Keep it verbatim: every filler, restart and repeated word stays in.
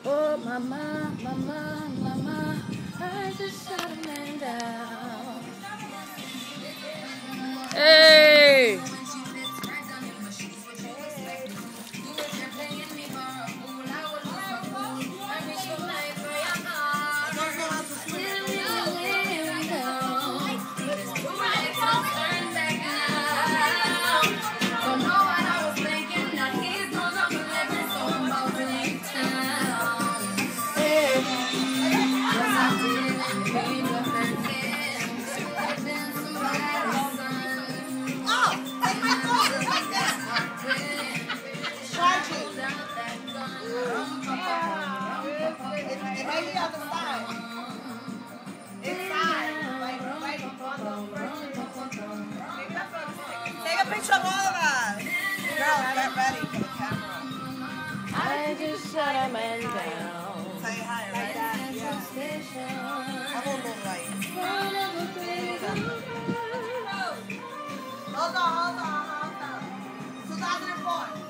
Oh, mama, mama, mama, I just shot a man down. Hey! Take a picture of all of us. Girl, get ready for the camera. I just shut a man down. Say hi, right? Yeah. I won't move right. Hold on, hold on, hold on. two thousand four.